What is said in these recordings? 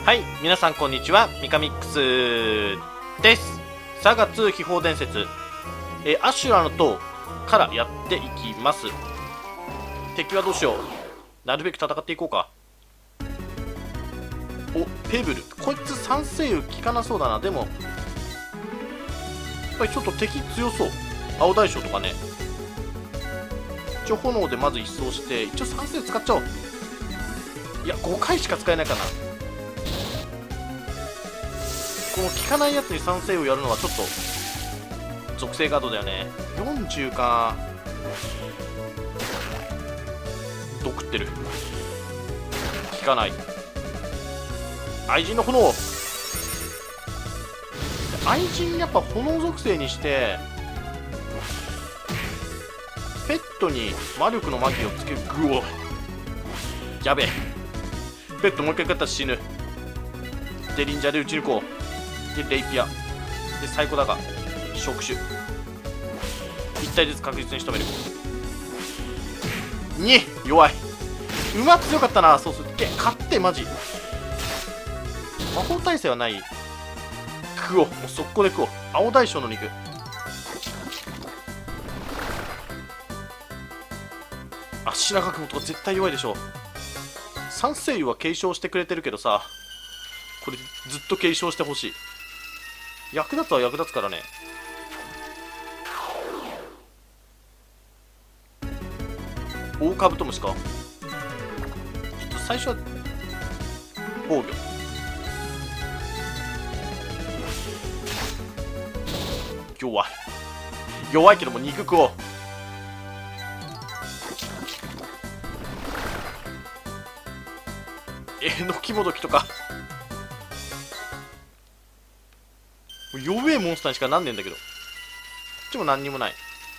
はい、皆さんこんにちは、ミカミックスです。サガ2秘宝伝説、アシュラの塔からやっていきます。敵はどうしよう。なるべく戦っていこうか。お、ペブル。こいつ酸性雨効かなそうだな。でもやっぱりちょっと敵強そう。青大将とかね。一応炎でまず一掃して、一応酸性雨使っちゃおう。いや、5回しか使えないかな。この効かないやつに酸性をやるのはちょっと属性ガードだよね。40か。毒ってる。効かない。愛人の炎。愛人やっぱ炎属性にしてペットに魔力のマギをつける。グオやべえ。ペットもう一回勝ったら死ぬ。でリンジャーで撃ち抜こう。でレイピアで最高だが触手1体ずつ確実に仕留める。2弱い。馬強かったな。そうすると勝ってマジ魔法耐性はない。食おう。もう速攻で食おう。青大将の肉。足長雲とか絶対弱いでしょ。三星油は継承してくれてるけどさ、これずっと継承してほしい。役立つは役立つからね。大カブトムシか。ちょっと最初は防御。弱い。弱いけども肉食おう。えのきもどきとか弱えモンスターにしかなんねえんだけど。こっちも何にもない。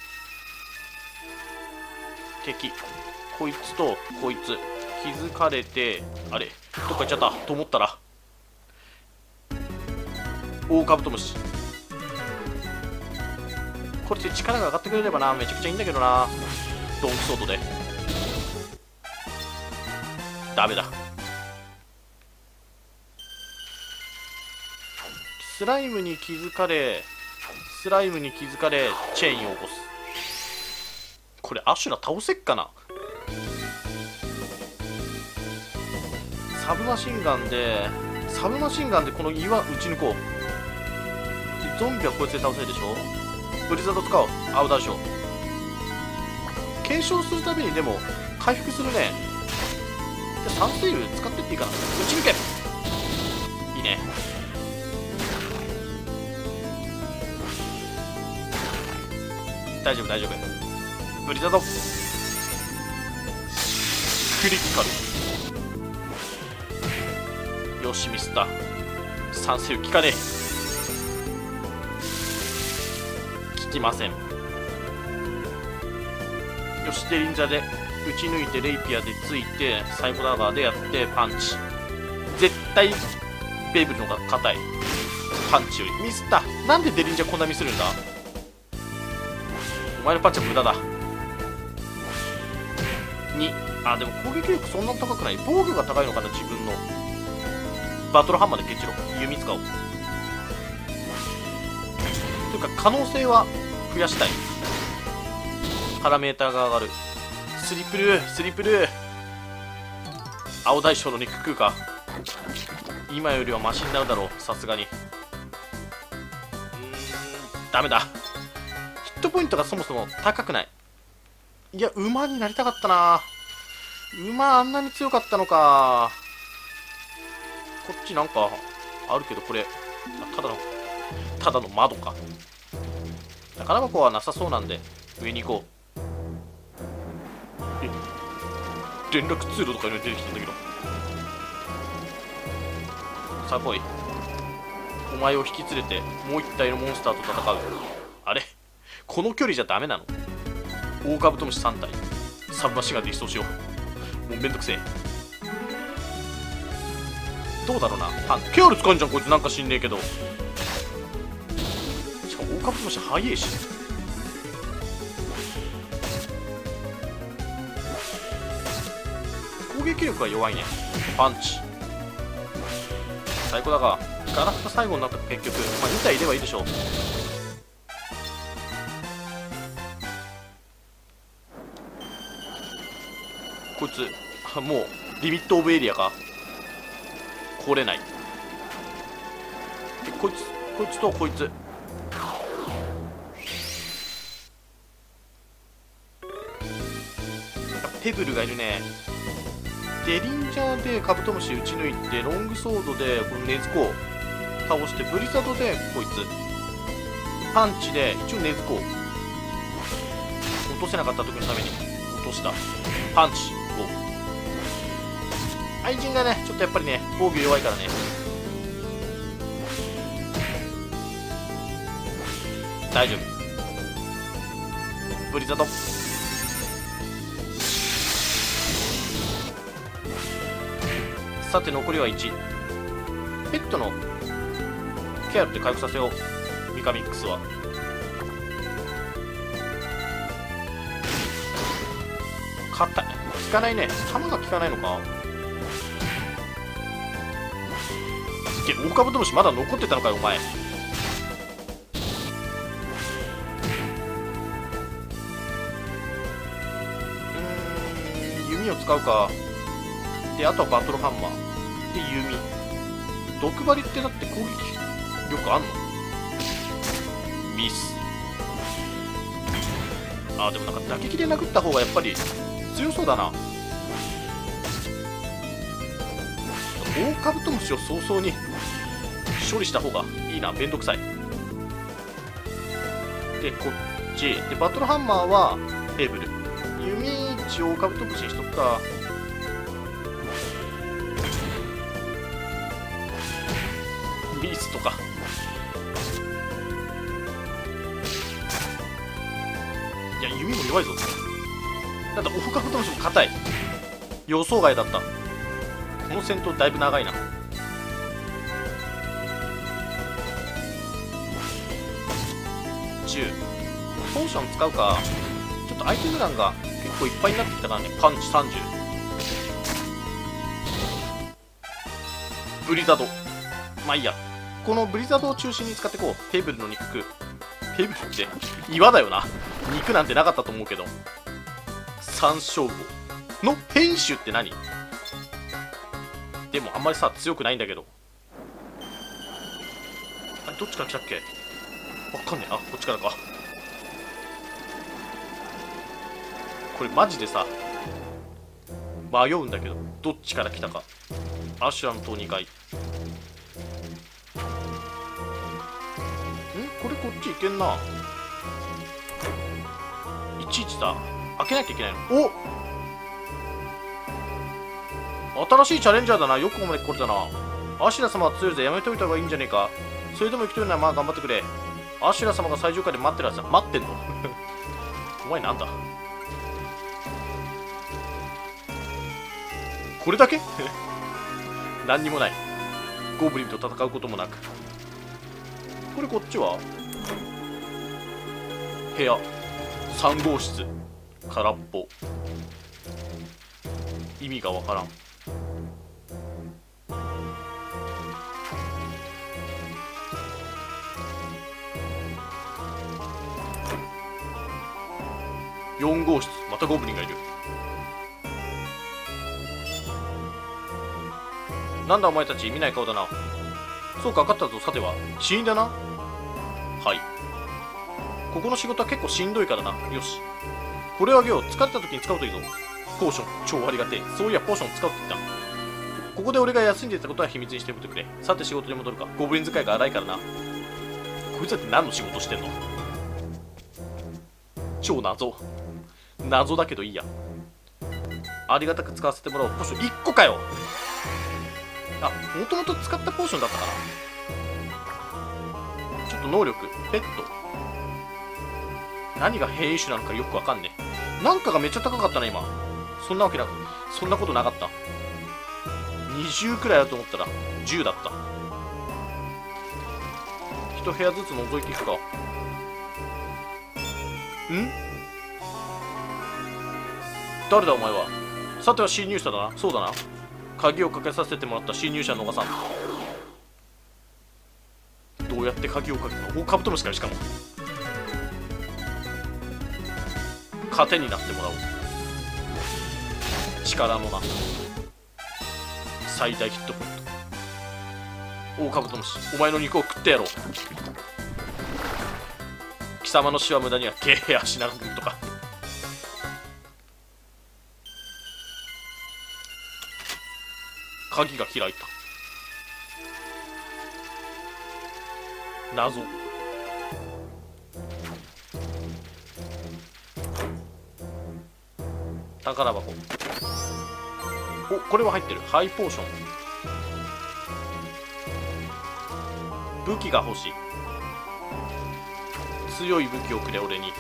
敵こいつとこいつ気づかれて、あれどっか行っちゃったと思ったら大カブトムシ。これで力が上がってくれればな、めちゃくちゃいいんだけどな。ドンクソードでダメだ。スライムに気づかれチェーンを起こす。これアシュラ倒せっかな。サブマシンガンでこの岩撃ち抜こう。でゾンビはこいつで倒せるでしょ。ブリザード使おう。青大将継承するたびにでも回復するね。で酸性油使ってっていいかな。撃ち抜け。いいね。大丈夫大丈夫。ブリザードクリティカル。よしミスった。酸性油効かねえ。効きません。よしでリンジャーで打ち抜いてレイピアでついてサイコダガーでやってパンチ。絶対ベイブルの方が硬い。パンチよりミスった。なんでデリンジャーこんなミスるんだ。お前のパンチは無駄だ。2あでも攻撃力そんな高くない。防御が高いのかな。自分のバトルハンマーで蹴っちろ。弓使おう。というか可能性は増やしたい。パラメーターが上がる。スリプル青大将の肉食うか。今よりはマシになるだろうさすがに。ダメだ。ヒットポイントがそもそも高くない。いや馬になりたかったな。馬あんなに強かったのか。こっちなんかあるけど、これただの窓か。宝箱はなさそうなんで上に行こう。連絡通路とかに出てきたんだけど。さあ来い。お前を引き連れてもう一体のモンスターと戦う。あれこの距離じゃダメなの。大カブトムシ3体サブマシンガンで一掃しよう。もうめんどくせえ。どうだろうな。ケアル使うんじゃんこいつ。なんか知んねえけど。しかも大カブトムシ速えし。攻撃力が弱いね。パンチ最高だが、ガラクタ最後になった結局、まあ、2体いればいいでしょう。こいつもうリミットオブエリアか。来れない。こいつとこいつ。ペブルがいるね。デリンジャーでカブトムシ撃ち抜いて、ロングソードでこのネズコを倒して、ブリザードでこいつパンチで一応ネズコを落とせなかった時のために落とした。パンチを愛人がねちょっとやっぱりね防御弱いからね。大丈夫。ブリザードさて残りは1。ペットのケアルって回復させよう。ミカミックスは硬い。効かないね。弾が効かないのか。オオカブトムシまだ残ってたのかよお前。弓を使うか。であとはバトルハンマーで弓。毒針ってだって攻撃力あんの？ミス。あーでもなんか打撃で殴った方がやっぱり強そうだな。オオカブトムシを早々に処理した方がいいな。めんどくさい。でこっちでバトルハンマーはヘーブル。弓一応オオカブトムシにしとくか。ミスとか。いや弓も弱いぞ。なんだオオカブトムシも硬い。予想外だった。この戦闘だいぶ長いな。10ポーション使うか。ちょっとアイテム欄が結構いっぱいになってきたからね。パンチ30。ブリザードまあいいや。このブリザードを中心に使ってこう。ペーブルの肉。ペーブルって岩だよな。肉なんてなかったと思うけど。山椒魚の編集って何？でもあんまりさ強くないんだけど。あれどっちから来たっけ？わかんねえ。あ、こっちからか。これマジでさ迷うんだけどどっちから来たか。アシュラの塔2階。これこっち行けんな。いちいちさ開けなきゃいけないの。お、新しいチャレンジャーだな。よくここまで来れたな。アシュラ様は強いぜ。やめといた方がいいんじゃねえか。それでも生きとるならまあ頑張ってくれ。アシュラ様が最上階で待ってるはずだ。待ってんのお前なんだこれだけ何にもない。ゴブリンと戦うこともなく。これこっちは部屋3号室。空っぽ。意味がわからん。4号室。またゴブリンがいる。なんだお前たち見ない顔だな。そうか分かったぞ。さては死因だな。はい。ここの仕事は結構しんどいからな。よしこれをあげよう。疲れた時に使うといいぞ。ポーション超ありがてえ。そういやポーション使うって言った。ここで俺が休んでいたことは秘密にしておいてくれ。さて仕事に戻るか。ゴブリン使いが荒いからな。こいつだって何の仕事してんの？超謎だけどいいや。ありがたく使わせてもらおう。ポーション1個かよ。あ、もともと使ったポーションだったかな。ちょっと能力ペット何が変異種なのかよくわかんねえ。なんかがめっちゃ高かったな今。そんなわけなく、そんなことなかった。20くらいだと思ったら10だった。一部屋ずつ覗いていくか。誰だお前は。さては侵入者だな。そうだな。鍵をかけさせてもらった侵入者逃さん。 どうやって鍵をかけたの？お、カブトムシかよ。しかも糧になってもらおう。力のな最大ヒットポイント。お、カブトムシ、お前の肉を食ってやろう。貴様の死は無駄にはゲーやしなくとか。鍵が開いた。謎。宝箱。お、これは入ってる。ハイポーション。武器が欲しい。強い武器をくれ俺に。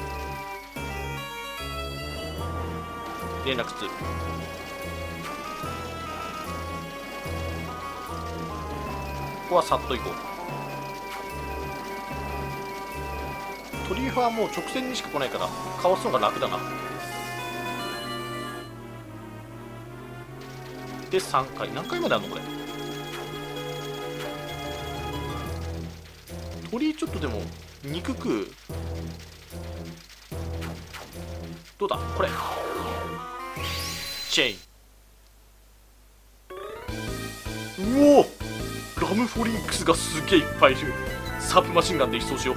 連絡通。ここはさっと行こう。トリーフはもう直線にしか来ないからかわすのが楽だな。で3回。何回まであるのこれ。鳥ちょっとでも肉食う。どうだこれ。チェイン。うお、ラムフォリンクスがすげえいっぱいいる。サープマシンガンで一掃しよう。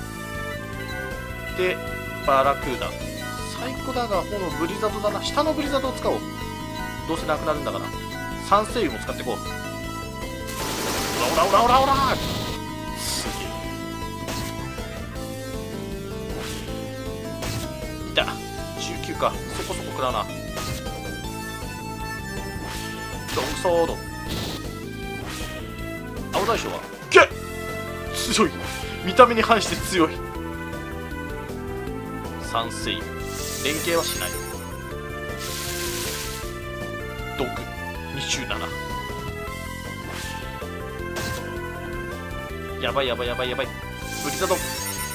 でバラクーダ。最高だがこのブリザードだな。下のブリザードを使おう。どうせなくなるんだから。酸性油も使っていこう。オラオラオラオラオラ。すげえ。いた。19か。そこそこ食らうな。ロングソード。青大将はゲッ強い。見た目に反して強い。酸性油連携はしない。毒27。やばいやばいやばいやばい。ブリザード。オッ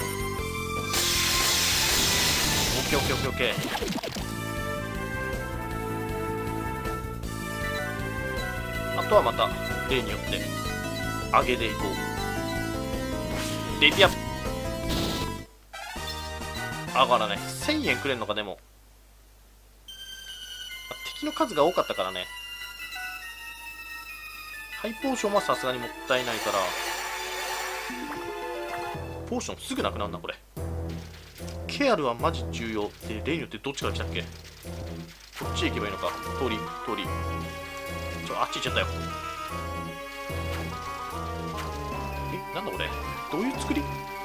ケーオッケーオッケーオッケー。あとはまた例によって上げでいこう。レピア上がらない。1000円くれんのか。でも敵の数が多かったからね。ハイポーションはさすがにもったいないから。ポーションすぐなくなるなこれ。ケアルはマジ重要で、例によってどっちから来たっけ。こっちへ行けばいいのか。通りあっち行っちゃったよ。え、なんだこれ。どういう作り。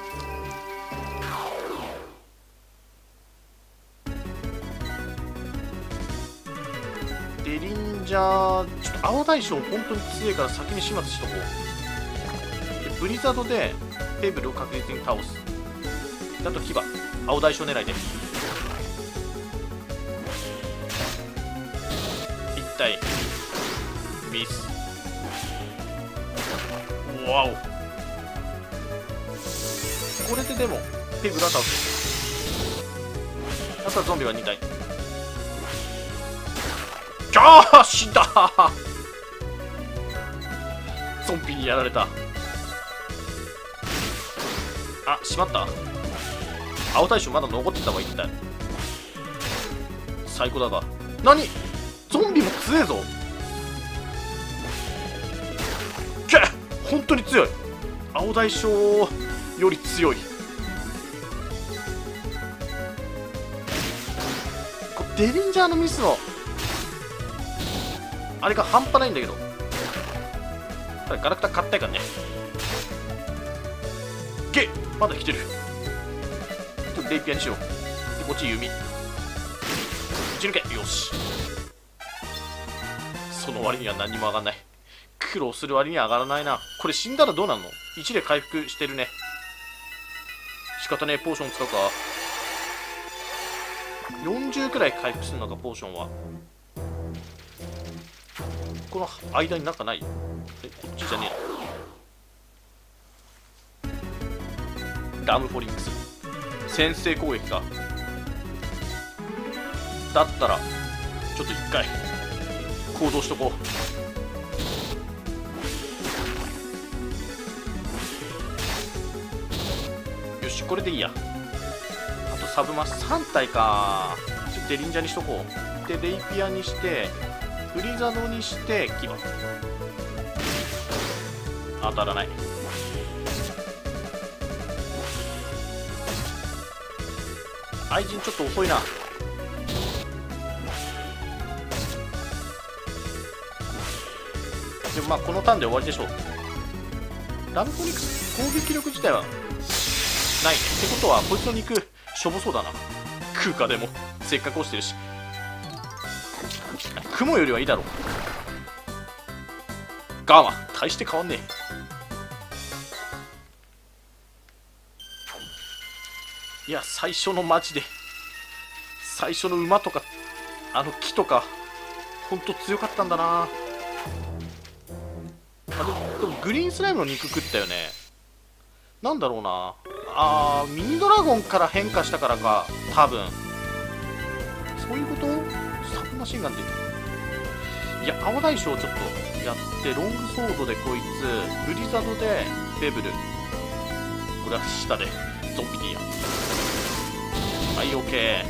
デリンジャー、ちょっと青大将本当に強いから先に始末しとこう。でブリザードでペーブルを確実に倒す。あと牙、青大将狙いで1体ミス。わお、これででもペーブルは倒す。あとはゾンビは2体。ああ死んだゾンビにやられた。あ、しまった。青大将まだ残ってたわ1体。最高だが。何、ゾンビも強えぞ。けっ、本当に強い。青大将より強い。これデリンジャーのミスのあれが半端ないんだけど。ただガラクタ買ったいからね。ゲッ、まだ来てる。ちょっとレイピアにしよう。でこっち弓。打ち抜け。よし。その割には何にも上がんない。苦労する割には上がらないな。これ死んだらどうなるの。1で回復してるね。仕方ねえ。ポーション使うか。40くらい回復するのかポーションは。この間になんかない。え、こっちじゃねえな。ラムフォリンクス先制攻撃か。だったらちょっと一回行動しとこう。 し、これでいいや。あとサブマス3体か。ちょっとデリンジャーにしとこう。でレイピアにしてブリザードにして牙。当たらない。愛人ちょっと遅いな。でもまあこのターンで終わりでしょう。ラムフォニクス攻撃力自体はないね。ってことはこいつの肉しょぼそうだな。食うか。でもせっかく落ちてるし、雲よりはいいだろう。ガーマ大して変わんねえ。いや最初のマジで最初の馬とかあの木とかほんと強かったんだな。でもグリーンスライムの肉食ったよね。なんだろうな。ミニドラゴンから変化したからか多分。そういうこと。サブマシンガンでいや青大将ちょっとやってロングソードでこいつ、ブリザードでベブル、これは下でゾンビでいいや。はい OK。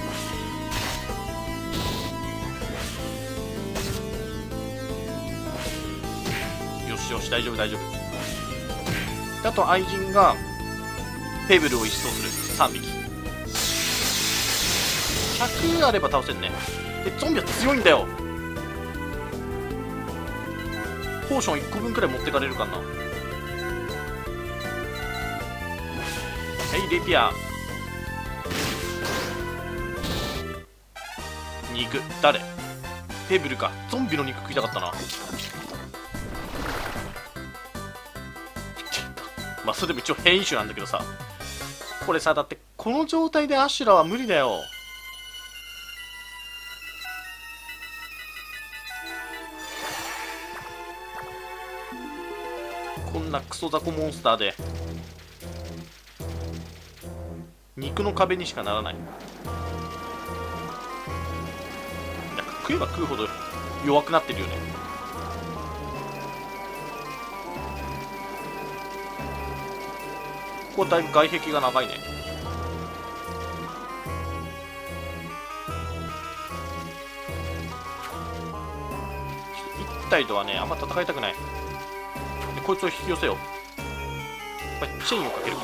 よしよし大丈夫大丈夫。あと愛人がペブルを一掃する。3匹100あれば倒せんね。でゾンビは強いんだよ。ポーション1個分くらい持ってかれるかな。はいレピア肉誰。ペブルか。ゾンビの肉食いたかったな。まあそれでも一応変異種なんだけどさ、これさだってこの状態でアシュラは無理だよ。こんなクソ雑魚モンスターで肉の壁にしかならない。なんか食えば食うほど弱くなってるよね。ここだいぶ外壁が長いね。1体とはねあんま戦いたくない。でこいつを引き寄せよう。これチェインをかける。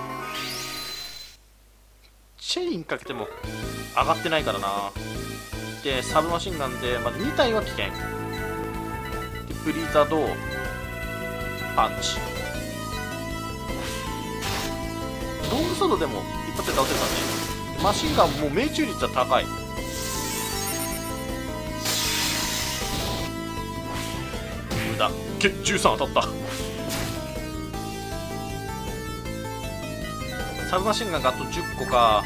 チェインかけても上がってないからな。でサブマシンガンでまず2体は危険で、ブリザードパンチ。ロングソードでも一発で倒せるからね。マシンガンもう命中率は高い。無駄。13当たった。サブマシンガンがあと10個か。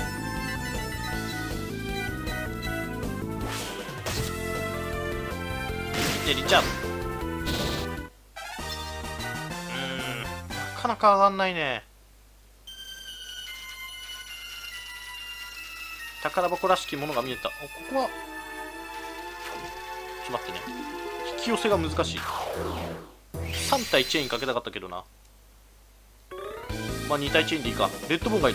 でリチャード。なかなか上がんないね。宝箱らしきものが見えた。ここはちょっと待ってね、引き寄せが難しい。3体チェーンかけたかったけどな。まあ2体チェーンでいいか。レッドボーンがいる。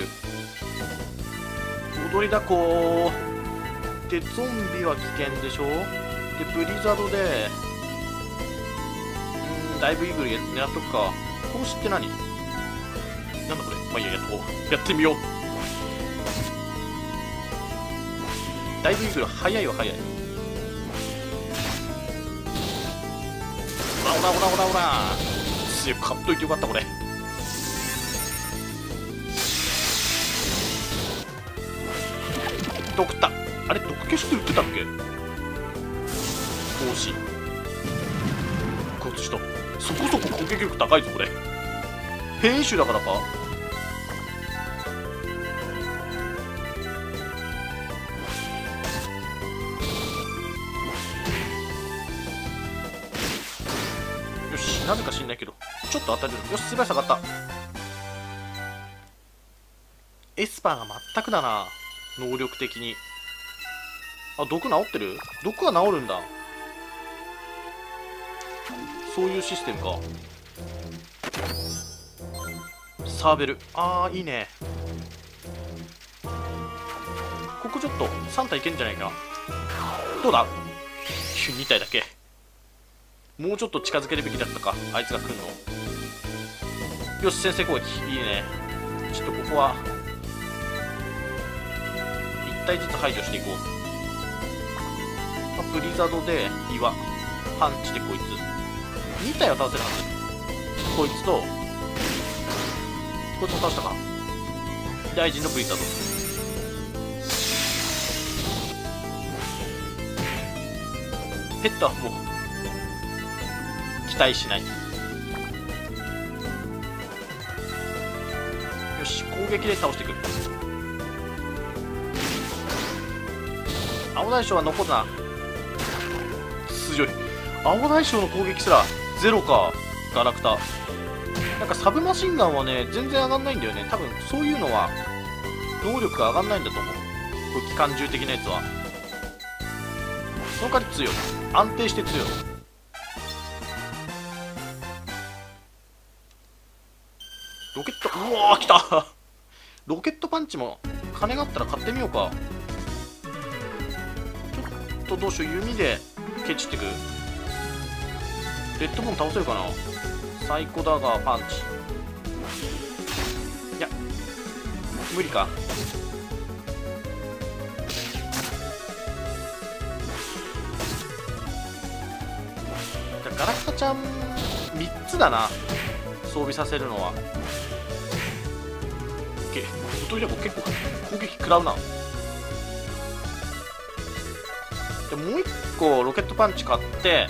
踊りだこでゾンビは危険でしょ。でブリザードでだいぶイーグル狙っとくか。投資って何なんだこれ。まあいいや、やっとこうやってみよう。だいぶイーグル早いわ早い。オラオラオラオラオラ。強く買っといてよかったこれ。毒った。あれ毒消しって売ってたっけ。投資こっちとそこそこ攻撃力高いぞこれ。変異種だからか。よしなぜか知んないけどちょっと当たる。よし素早さ上がった。エスパーが全くだな能力的に。毒治ってる。毒は治るんだ。そういうシステムか。サーベルいいね。 個ちょっと3体いけんじゃないかな。どうだ2体だけ。もうちょっと近づけるべきだったか、あいつが来るの。よし、先制攻撃いいね。ちょっとここは1体ずつ排除していこう。ブリザードで岩パンチでこいつ2体は倒せるはず。こいつとこいつも倒したか。大臣のブリザードペットはもう期待しない。よし、攻撃で倒していく。青大将は残るな。強い。青大将の攻撃すらゼロか。ガラクタなんかサブマシンガンはね全然上がんないんだよね。多分そういうのは能力が上がんないんだと思う。こういう機関銃的なやつはその代わり強い。安定して強い。ロケット、うわー来たロケットパンチも金があったら買ってみようか。ちょっとどうしよう。弓でケチってく。レッドボーン倒せるかな。サイコダガーパンチ。いや無理か。ガラクタちゃん3つだな装備させるのは。トイレも結構攻撃食らうな。でもう1個ロケットパンチ買って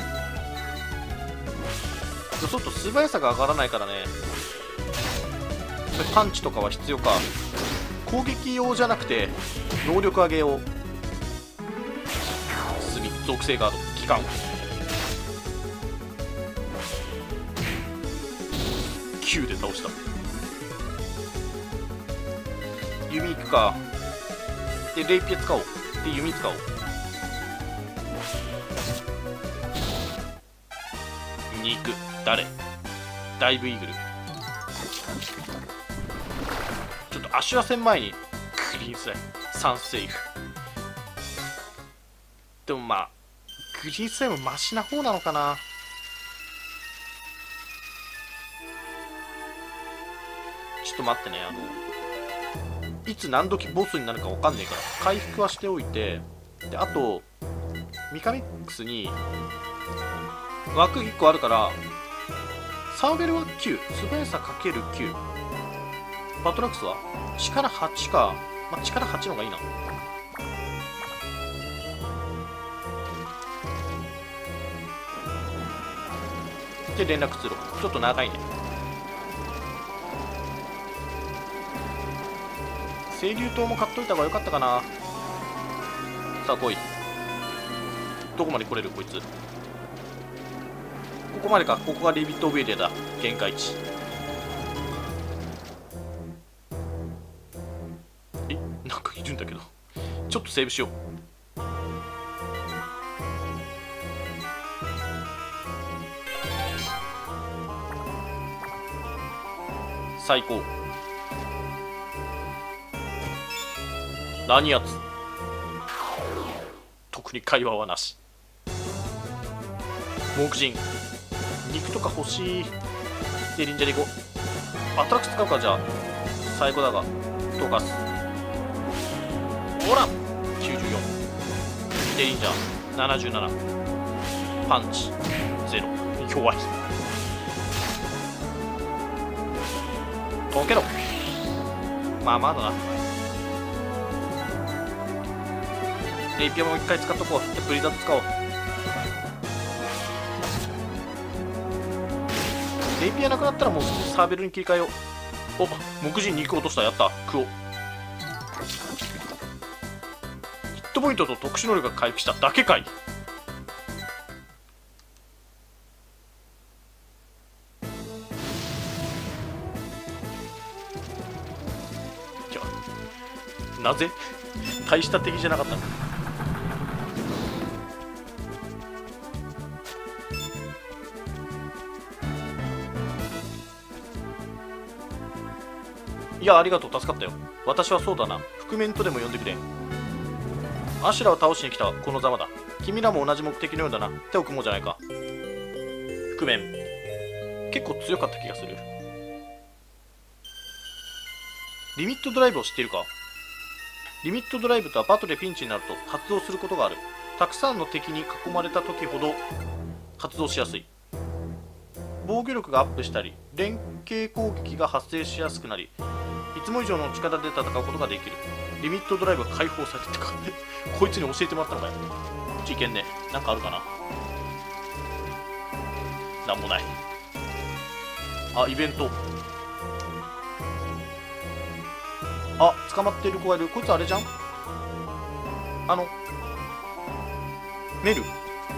ちょっと素早さが上がらないからね。パンチとかは必要か。攻撃用じゃなくて能力上げ用。隅属性ガード機関9で倒した。弓いくか。でレイピア使おう。で弓使おう。に行く。誰？ダイブイーグル。ちょっとアシュラ戦前にクリーンスライム3セーフ。でもまあグリーンスライムマシな方なのかな。ちょっと待ってね。いつ何時ボスになるか分かんねえから回復はしておいて。であとミカミックスに枠1個あるからサーベルは9、素早さ ×9、バトラックスは力8か。まあ、力8の方がいいな。で連絡通路ちょっと長いね。清流刀も買っといた方が良かったかな。さあ来い。どこまで来れるこいつ。ここまでか。ここがリビットオブエリアだ。限界値。なんかいるんだけどちょっとセーブしよう。最高。何やつ。特に会話はなし。木人肉とか欲しい。で忍者でいこう。アトラクス使うか。じゃあ最高だが溶かす。ほら94で忍者77パンチ0。弱い。溶けろ。まあまだな。レイピアも1回使っとこう。でブリザード使おう。レイピアなくなったらもうサーベルに切り替えよう。お、木人肉落とした。やった。クオヒットポイントと特殊能力が回復しただけかい。なぜ大した敵じゃなかったの。いやありがとう。助かったよ。私はそうだな。覆面とでも呼んでくれ。 アシュラを倒しに来たこのざまだ。君らも同じ目的のようだな。手を組もうじゃないか。覆面結構強かった気がする。リミットドライブを知っているか？リミットドライブとはバトでピンチになると発動することがある。たくさんの敵に囲まれた時ほど発動しやすい。防御力がアップしたり連携攻撃が発生しやすくなり、いつも以上の力で戦うことができる。リミットドライブが解放されてってかこいつに教えてもらったのかよ。こっち行けんね。なんかあるかな。なんもない。あ、イベント。あ、捕まってる子がいる。こいつあれじゃん、メル。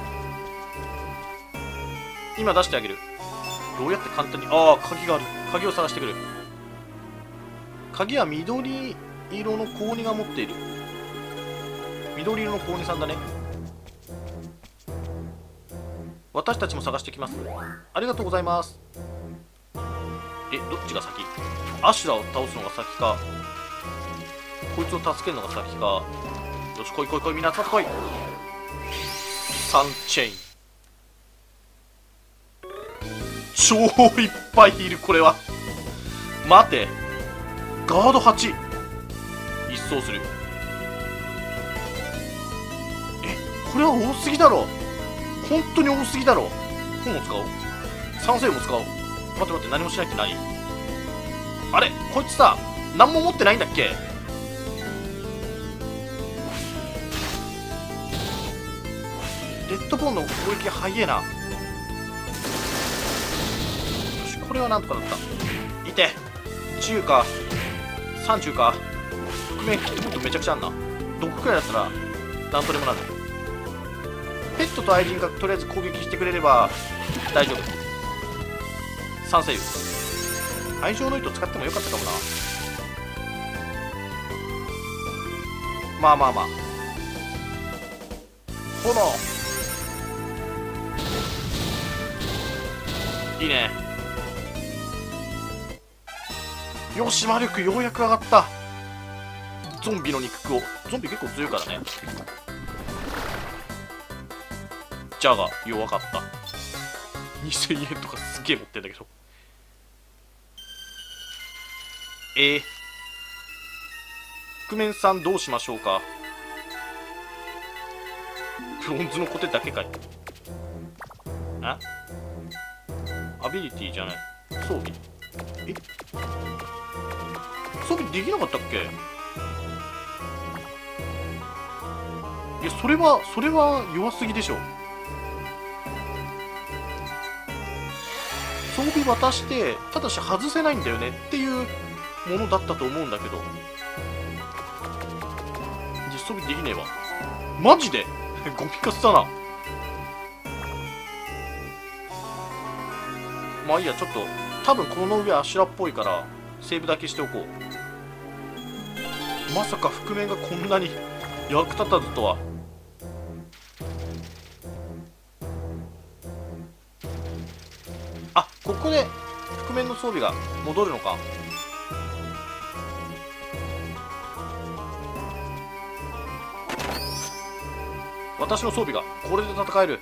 今出してあげる。どうやって簡単に。ああ、鍵がある。鍵を探してくる。鍵は緑色の高2が持っている。緑色の高2さんだね。私たちも探してきます。ありがとうございます。どっちが先？アシュラを倒すのが先か、こいつを助けるのが先か。よし、来い来い来い、みんな集まってこい。サンチェイン超いっぱいいる。これは待て、ガード8一掃する。これは多すぎだろ。本当に多すぎだろ。本も使おう、酸性も使おう。待って待って、何もしないって何？あれ、こいつさ何も持ってないんだっけ？レッドボーンの攻撃が速えな。よし、これはなんとかなった。いて10か30か。覆面キットポットめちゃくちゃあんな。どこくらいだったらなんとでもなる。ペットと愛人がとりあえず攻撃してくれれば大丈夫。三星油、愛情の糸使ってもよかったかもな。まあまあまあ、炎いいね。よし、魔力ようやく上がった。ゾンビの肉を。ゾンビ結構強いからね。ジャガ弱かった。2000円とかすげえ持ってんだけど。覆面さんどうしましょうか。ブロンズのコテだけかい。あ、アビリティじゃない、装備。装備できなかったっけ？いや、それは弱すぎでしょ。装備渡してただし外せないんだよねっていうものだったと思うんだけど、実装備できねえわマジでゴミカスだな。まあいいや、ちょっと多分この上アシュラっぽいからセーブだけしておこう。まさか覆面がこんなに役立たずとは。あ、ここで覆面の装備が戻るのか。私の装備がこれで戦える。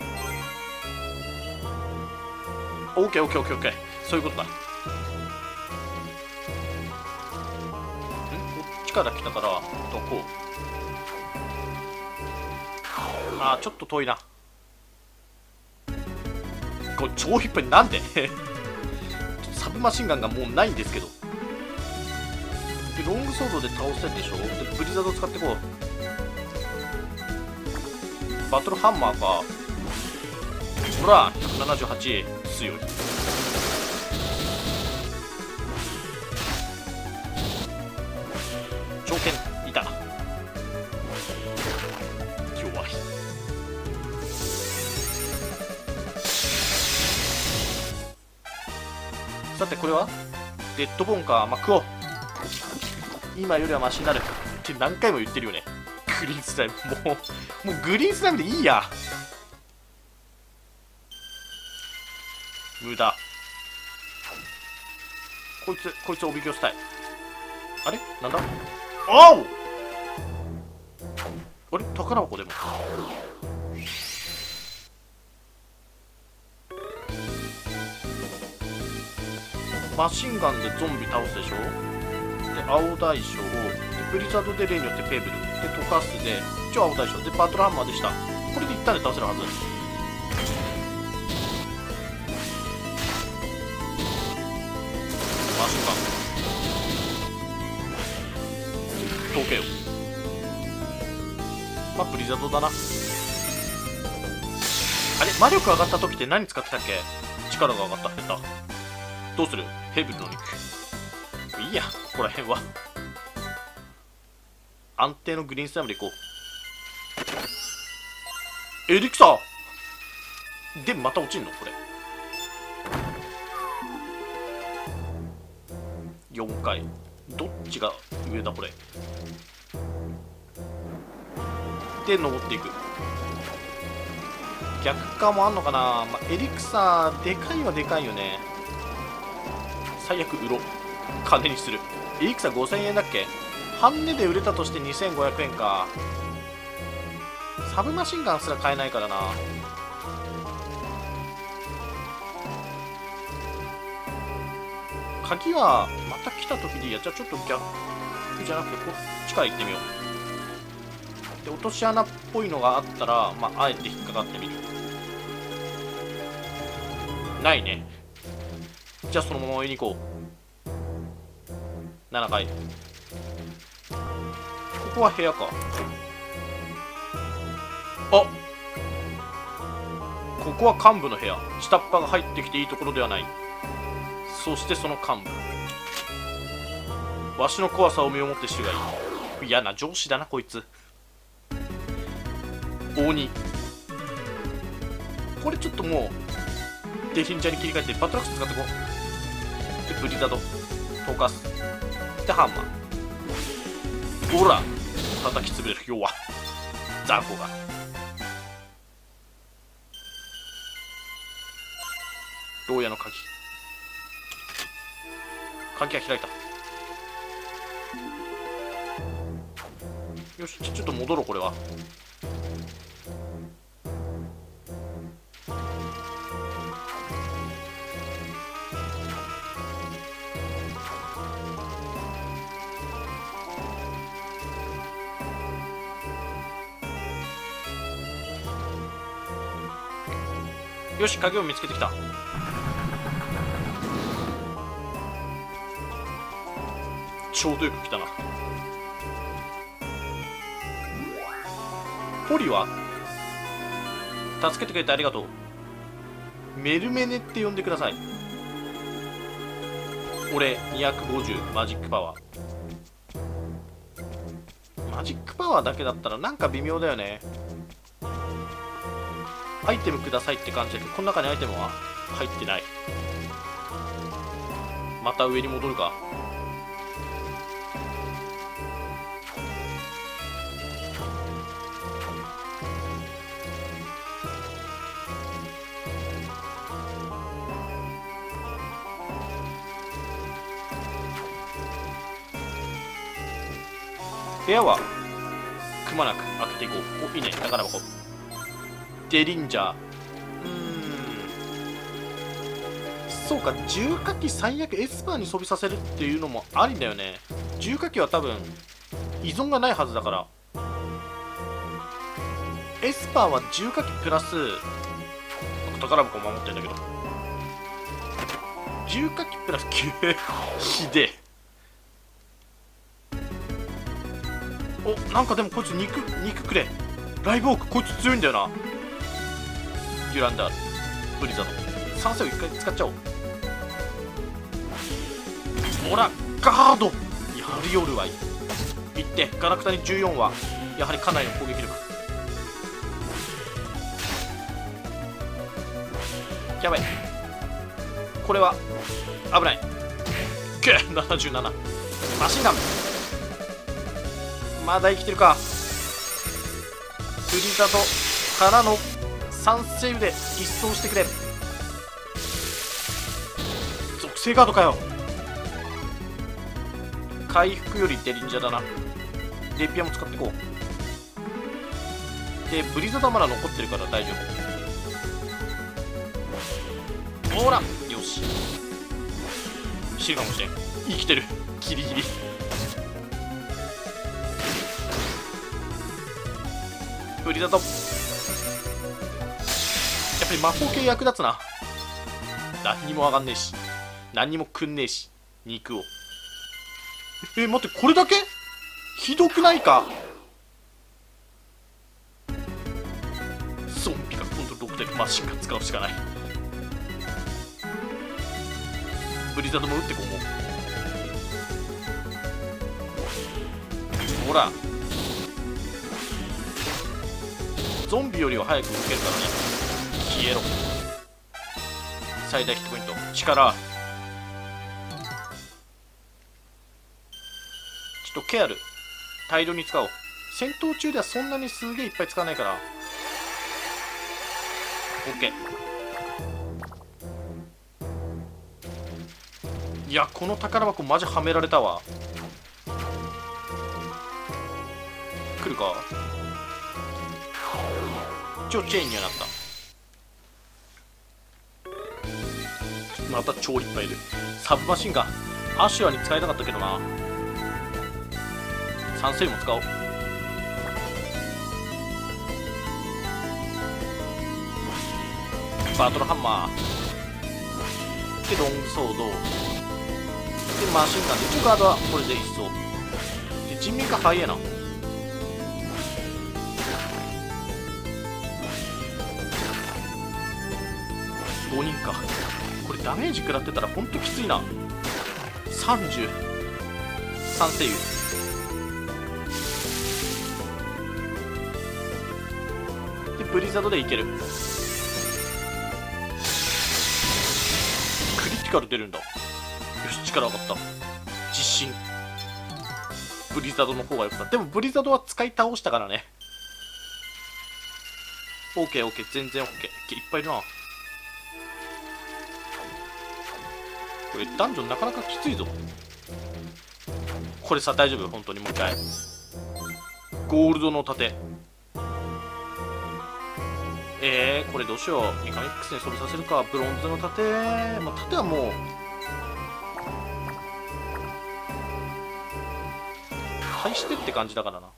オッケーオッケーオッケーオッケー、そういうことだ。こっちから来たからどこ？あー、ちょっと遠いな。これ超いっぱい。なんでサブマシンガンがもうないんですけど。でロングソードで倒せるでしょ。でブリザード使ってこう。バトルハンマーか。ほら178強い。条件いた。弱い。さてこれはデッドボーンか。まあ、食おう。今よりはマシになるって何回も言ってるよね。グリーンスライム、もうグリーンスライムでいいや。無駄。こいつおびき寄せたい。あれなんだ。おう、 あれ宝箱でもマシンガンでゾンビ倒すでしょ。で青大将ブリザードで例によってペーブルで溶かすで超青大将でバトルハンマーでした。これで一旦で倒せるはず。マシンガン溶けよ。まあブリザードだな。あれ魔力上がった時って何使ってたっけ。力が上がった。減った。どうする。ヘブルの肉いいや、ここら辺は安定のグリーンスライムでいこう。エリクサーでまた落ちんのこれ。4回どっちが上だこれ。で登っていく。逆化もあんのかな。まあ、エリクサーでかいはでかいよね。最悪売ろう。金にする。エリクサー5000円だっけ。半値で売れたとして2500円か。サブマシンガンすら買えないからな。鍵はまた来た時でいいや。じゃあちょっと逆じゃなくてこっちから行ってみよう。で落とし穴っぽいのがあったら、まあ、あえて引っかかってみる。ないね。じゃあそのまま上に行こう。7階。ここは部屋か。あ、ここは幹部の部屋。下っ端が入ってきていいところではない。そしてその幹部、わしの怖さを身をもって知るがいい。嫌な上司だなこいつ。鬼。これちょっともうデフィンジャーに切り替えてバトラックス使ってこう。でブリザード溶かす。でハンマー。ほら叩き潰れる。弱雑魚が。牢屋の鍵。鍵が開いた。よし、ちょっと戻ろう。これはよし、鍵を見つけてきた。ちょうどよく来たな。ポリは助けてくれてありがとう。メルメネって呼んでください。俺250マジックパワー。マジックパワーだけだったらなんか微妙だよね。アイテムくださいって感じだけど、この中にアイテムは入ってない。また上に戻るか。部屋はくまなく開けていこう。お、いいね。宝箱。デリンジャー。そうか、重火器最悪エスパーに装備させるっていうのもありだよね。重火器は多分依存がないはずだから。エスパーは重火器プラス宝箱守ってんだけど、重火器プラス9ひでえ。お、なんかでもこいつ肉くれ。ライブオークこいつ強いんだよな。デュランダール、ブリザード、3世を1回使っちゃおう。ほらガードやりよるわい。いってガラクタに14はやはりかなりの攻撃力。やばい、これは危ない。77マシンガン。まだ生きてるか。ブリザードからの3セーブで一掃してくれ。属性ガードかよ。回復よりデリンジャーだな。レピアも使っていこう。 でブリザードはまだ残ってるから大丈夫。ほらよし、死ぬかもしれん。生きてるギリギリ。ブリザードやっぱり魔法系役立つな。何にも上がんねえし何にもくんねえし肉を。待って、これだけひどくないか。ゾンビが今度6でマシンガン使うしかない。ブリザードも撃ってこう。もうほらゾンビよりは早く動けるからね。消えろ。最大ヒットポイント力。ちょっとケアル大量に使おう。戦闘中ではそんなにすげえいっぱい使わないから OK。 いやこの宝箱マジはめられたわ。来るか。一応チェーンにはなった。また超いっぱいいる。サブマシンガンアシュラに使いたかったけどな。サンセイも使おう。バトルハンマーでロングソードでマシンガンでガードはこれでいっそで人民化早えな。5人か。これダメージ食らってたらほんときついな。30三声優でブリザードでいける。クリティカル出るんだ。よし力上がった。自信。ブリザードの方が良かった。でもブリザードは使い倒したからね。 OKOK 全然 OK。 いっぱいいるな。これダンジョンなかなかきついぞ。これさ大丈夫本当に。もう一回ゴールドの盾。これどうしよう。ミカミックスにそれさせるか。ブロンズの盾。まあ、盾はもう返してって感じだからな。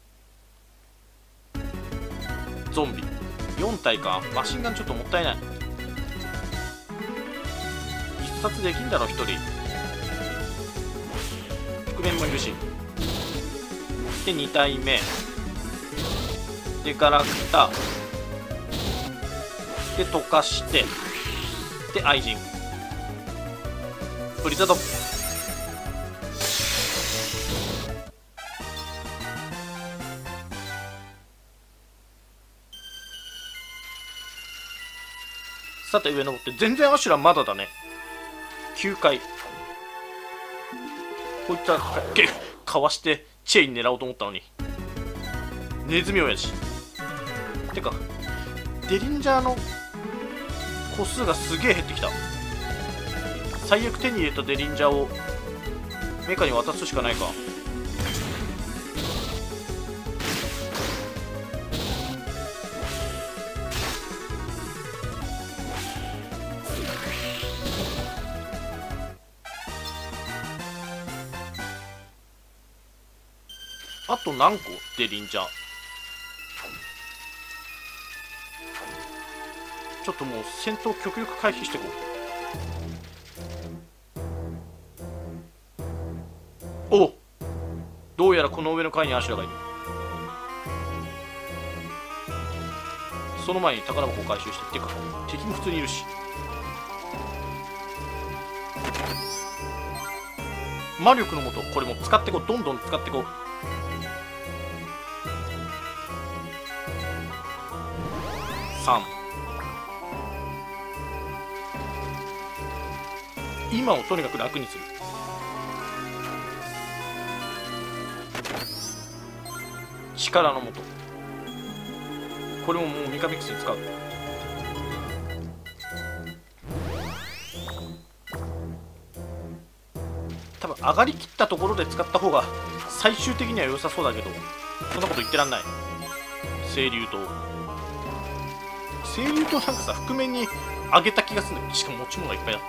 ゾンビ4体か。マシンガンちょっともったいない。一発できんだろ1人。覆面もいるし。で2体目でガラクタで溶かしてで愛人ブリザード。さて上登って全然アシュラまだだね。9回こいつはかわしてチェイン狙おうと思ったのにネズミ親父。てかデリンジャーの個数がすげえ減ってきた。最悪手に入れたデリンジャーをメカに渡すしかないか。あと何個デリンジャー。ちょっともう戦闘極力回避していこう。お、どうやらこの上の階にアシュラがいる。その前に宝箱を回収して。ってか敵も普通にいるし。魔力のもとこれも使ってこう。どんどん使ってこう。3。今をとにかく楽にする。力のもとこれももうミカミックスに使う。多分上がりきったところで使った方が最終的には良さそうだけど、そんなこと言ってらんない。清流と清流となんかさ覆面に上げた気がするんだけど、しかも持ち物がいっぱいだった。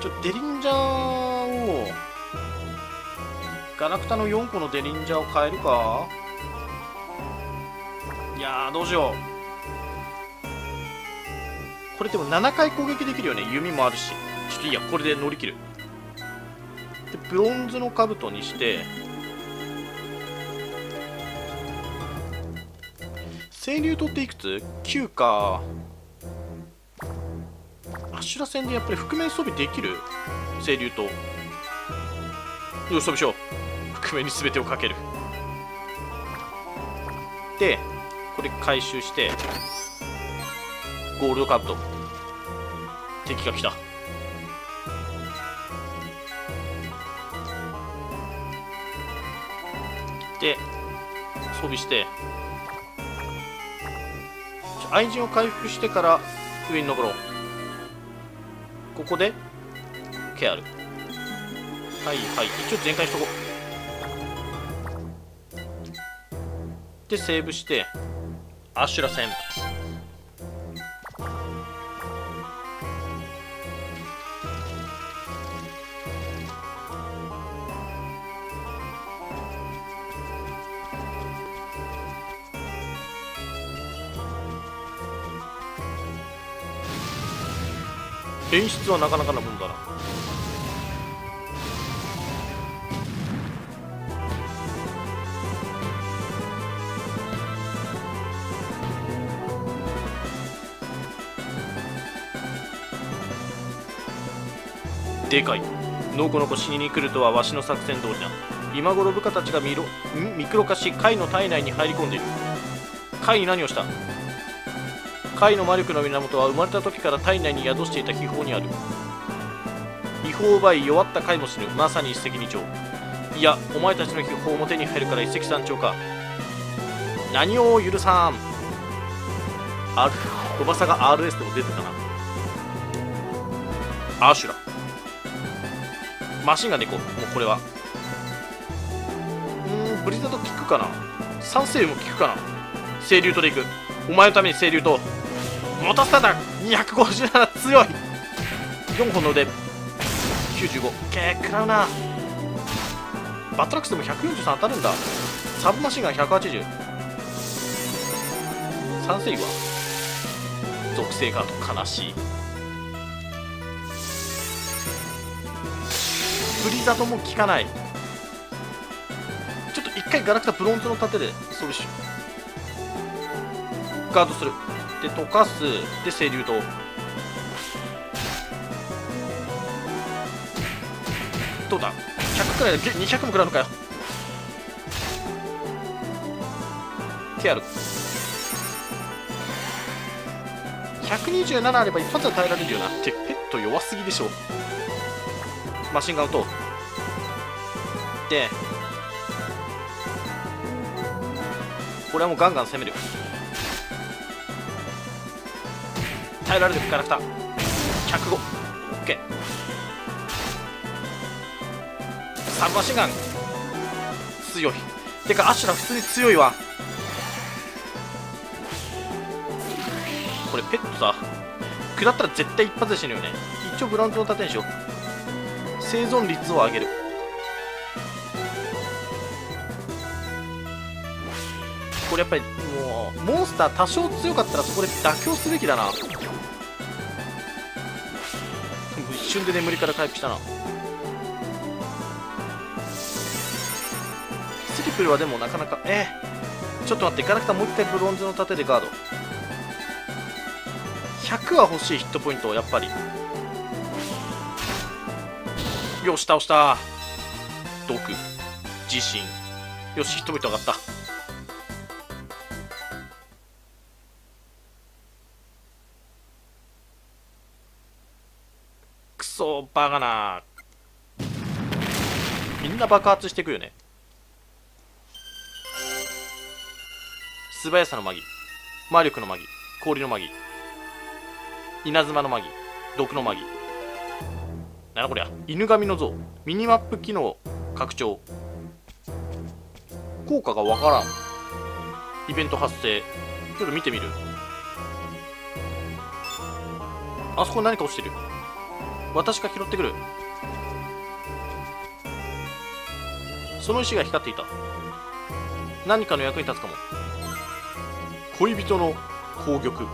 デリンジャーをガラクタの4個のデリンジャーを変えるか。いやーどうしよう。これでも7回攻撃できるよね。弓もあるし。ちょっといいや、これで乗り切る。でブロンズの兜にして清流刀っていくつ ?9 か。アシュラ戦でやっぱり覆面装備できる清流刀。よし装備しよう。覆面に全てをかける。でこれ回収してゴールドカット。敵が来た。で装備して愛人を回復してから上に登ろう。ここでケアル。はいはい、一応全開しとこう。でセーブしてアシュラ戦。演出はなかなかなもんだな。でかい。のこのこ死にに来るとはわしの作戦通りだ。今頃部下たちがミクロ化しカイの体内に入り込んでいる。カイに何をした？カイの魔力の源は生まれた時から体内に宿していた秘宝にある。秘宝を奪い弱ったカイも死ぬ。まさに一石二鳥。いやお前たちの秘宝も手に入るから一石三鳥か。何を許さん。ロバサが RS でも出てたな。アシュラマシンガンでいこう。もうこれはブリザード効くかな。三星雲も効くかな。清流とでいく。お前のために清流と持たせたんだ。257強い。4本の腕95。食らうな。バトラックスでも143当たるんだ。サブマシンガン180。三星雲属性カード悲しい。ブリザードも効かない。ちょっと一回ガラクタブロンズの盾で装備しよう。ガードする。で溶かす。で清流刀。どうだ100くらいだ。200も食らうのかよ。ケアル127あれば一発は耐えられるよな。ってペット弱すぎでしょ。マシンガンとでこれはもうガンガン攻める。耐えられるガラクタ105。 OK。 サブマシンガン強い。てかアシュラ普通に強いわ。これペットさ食らったら絶対一発で死ぬよね。一応ブラウンズの盾にしよう。生存率を上げる。これやっぱりもうモンスター多少強かったらそこで妥協すべきだな。一瞬で眠りから回復したな。スリプルはでもなかなかちょっと待って。ガラクタもう一回ブロンズの盾でガード。100は欲しいヒットポイント。やっぱりよし倒した。毒自信。よしヒットポイント上がった。クソバカな。みんな爆発していくよね。素早さのマギ、魔力のマギ、氷のマギ、稲妻のマギ、毒のマギ。なんだこりゃ。犬神の像。ミニマップ機能拡張。効果がわからん。イベント発生。 ちょっと見てみる。あそこ何か落ちてる。私が拾ってくる。その石が光っていた。何かの役に立つかも。恋人の宝玉。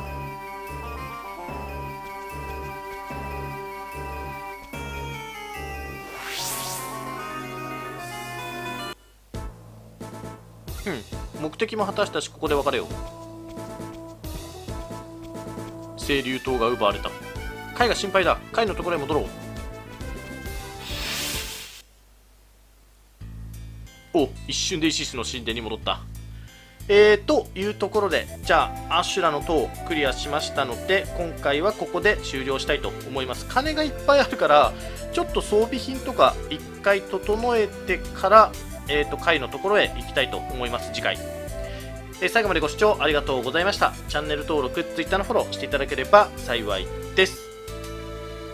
目的も果たしたし、ここで別れよう。清流島が奪われた。カイが心配だ。カイのところへ戻ろう。お、一瞬でイシスの神殿に戻った。というところで、じゃあアシュラの塔をクリアしましたので、今回はここで終了したいと思います。金がいっぱいあるからちょっと装備品とか一回整えてからカイのところへ行きたいと思います。次回、最後までご視聴ありがとうございました。チャンネル登録、Twitter のフォローしていただければ幸いです。